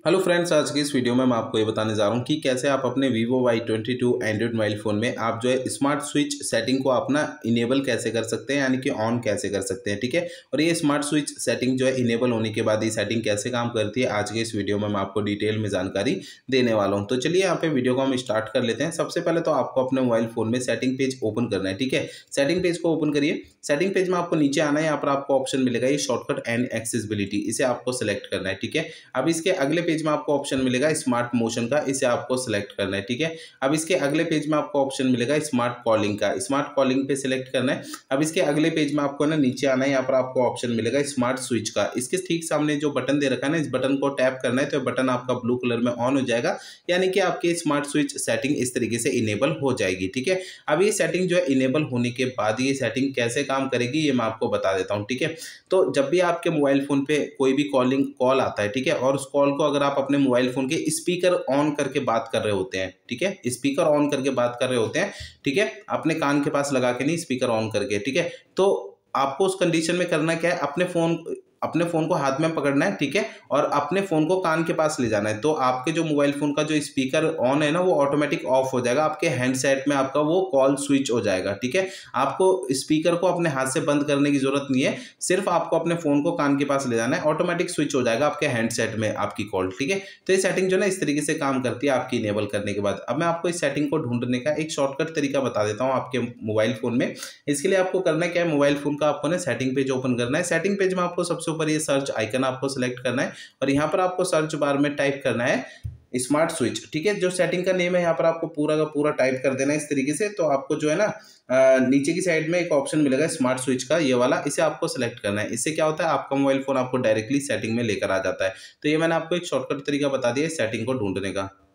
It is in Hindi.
हेलो फ्रेंड्स, आज की इस वीडियो में मैं आपको ये बताने जा रहा हूँ कि कैसे आप अपने Vivo Y22 Android mobile phone में आप जो है स्मार्ट स्विच सेटिंग को अपना इनेबल कैसे कर सकते हैं, यानी कि ऑन कैसे कर सकते हैं। ठीक है, और ये स्मार्ट स्विच सेटिंग जो है इनेबल होने के बाद ये सेटिंग कैसे काम करती है, आज के इस वीडियो में मैं आपको डिटेल में जानकारी देने वाला हूँ। तो चलिए यहाँ पे वीडियो को हम स्टार्ट कर लेते हैं। सबसे पहले तो आपको अपने मोबाइल फ़ोन में सेटिंग पेज ओपन करना है। ठीक है, सेटिंग पेज को ओपन करिए। सेटिंग पेज में आपको नीचे आना है, यहाँ पर आपको ऑप्शन मिलेगा ये शॉर्टकट एंड एक्सेसिबिलिटी, इसे आपको सेलेक्ट करना है। ठीक है, अब इसके अगले पेज में आपको ऑप्शन मिलेगा स्मार्ट मोशन का, इसे आपको सेलेक्ट करना है। ठीक है, अब इसके अगले पेज में आपको ऑप्शन मिलेगा स्मार्ट कॉलिंग का, स्मार्ट कॉलिंग पे सिलेक्ट करना है। अब इसके अगले पेज में आपको ना नीचे आना है, यहाँ पर आपको ऑप्शन मिलेगा स्मार्ट स्विच का। इसके ठीक सामने जो बटन दे रखा है ना, इस बटन को टैप करना है तो बटन आपका ब्लू कलर में ऑन हो जाएगा, यानी कि आपकी स्मार्ट स्विच सेटिंग इस तरीके से इनेबल हो जाएगी। ठीक है, अब ये सेटिंग जो है इनेबल होने के बाद ये सेटिंग कैसे काम करेगी ये मैं आपको बता देता हूँ। ठीक है, तो जब भी आपके मोबाइल फोन पे कोई भी कॉल आता है, ठीक है, और उस कॉल को अगर आप अपने मोबाइल फोन के स्पीकर ऑन करके बात कर रहे होते हैं, ठीक है, स्पीकर ऑन करके बात कर रहे होते हैं, ठीक है, अपने कान के पास लगा के नहीं, स्पीकर ऑन करके, ठीक है, तो आपको उस कंडीशन में करना क्या है, अपने फ़ोन को हाथ में पकड़ना है। ठीक है, और अपने फ़ोन को कान के पास ले जाना है, तो आपके जो मोबाइल फ़ोन का जो स्पीकर ऑन है ना, वो ऑटोमेटिक ऑफ हो जाएगा, आपके हैंडसेट में आपका वो कॉल स्विच हो जाएगा। ठीक है, आपको स्पीकर को अपने हाथ से बंद करने की ज़रूरत नहीं है, सिर्फ आपको अपने फ़ोन को कान के पास ले जाना है, ऑटोमेटिक स्विच हो जाएगा आपके हैंडसेट में आपकी कॉल। ठीक है, तो ये सेटिंग जो है ना इस तरीके से काम करती है आपकी इनेबल करने के बाद। अब मैं आपको इस सेटिंग को ढूंढने का एक शॉर्टकट तरीका बता देता हूँ आपके मोबाइल फ़ोन में। इसके लिए आपको करना क्या है, मोबाइल फ़ोन का आपको ना सेटिंग पेज ओपन करना है। सेटिंग पेज में आपको सबसे ऊपर ये सर्च आइकन आपको सेलेक्ट करना है और यहाँ पर आपको सर्च बार में टाइप करना है स्मार्ट स्विच। ठीक है, जो सेटिंग का नेम है यहाँ पर आपको पूरा का पूरा टाइप कर देना है इस तरीके से। तो आपको जो है ना नीचे की साइड में एक ऑप्शन मिलेगा स्मार्ट स्विच का, ये वाला, इसे आपको सेलेक्ट करना है। इससे क्या होता है, आपका मोबाइल फोन आपको डायरेक्टली सेटिंग में लेकर आ जाता है। तो ये मैंने आपको एक शॉर्टकट तरीका बता दिया सेटिंग को ढूंढने का।